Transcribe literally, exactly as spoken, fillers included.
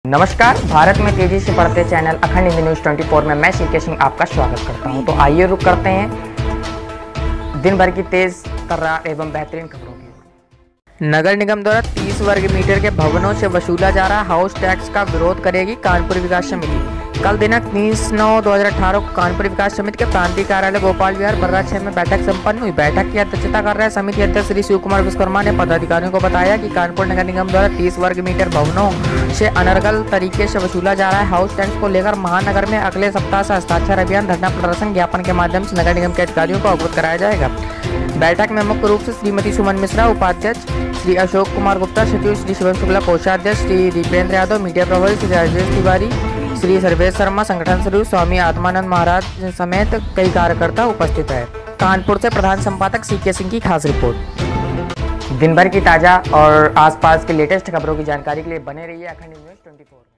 नमस्कार। भारत में तेजी से बढ़ते चैनल अखंड हिंदी न्यूज़ चौबीस में मैं सीके सिंह आपका स्वागत करता हूं। तो आइए रुक करते हैं दिन भर की तेज तर्रार एवं बेहतरीन खबरों की। नगर निगम द्वारा तीस वर्ग मीटर के भवनों से वसूला जा रहा हाउस टैक्स का विरोध करेगी कानपुर विकास समिति। कल दिनांक तीस नौ दो हजार अठारह को कानपुर विकास समिति के प्रांतीय कार्यालय गोपाल विहार बर्रा छह में बैठक संपन्न हुई। बैठक की अध्यक्षता कर रहे समिति अध्यक्ष श्री शिव कुमार विश्वकर्मा ने पदाधिकारियों को बताया कि कानपुर नगर निगम द्वारा तीस वर्ग मीटर भवनों से अनर्गल तरीके से वसूला जा रहा है हाउस टैक्स को लेकर महानगर में अगले सप्ताह से हस्ताक्षर अभियान, धरना प्रदर्शन, ज्ञापन के माध्यम से नगर निगम के अधिकारियों को अवगत कराया जाएगा। बैठक में मुख्य रूप से श्रीमती सुमन मिश्रा उपाध्यक्ष, श्री अशोक कुमार गुप्ता सचिव, श्री शिवम शुक्ला कोषाध्यक्ष, श्री दीपेंद्र यादव मीडिया प्रभारी, श्री राजेश तिवारी, श्री सर्वेश शर्मा संगठन सचिव, स्वामी आत्मानंद महाराज समेत कई कार्यकर्ता उपस्थित है। कानपुर से प्रधान संपादक सीके सिंह की खास रिपोर्ट। दिन भर की ताज़ा और आसपास के लेटेस्ट खबरों की जानकारी के लिए बने रहिए अखंड न्यूज़ चौबीस।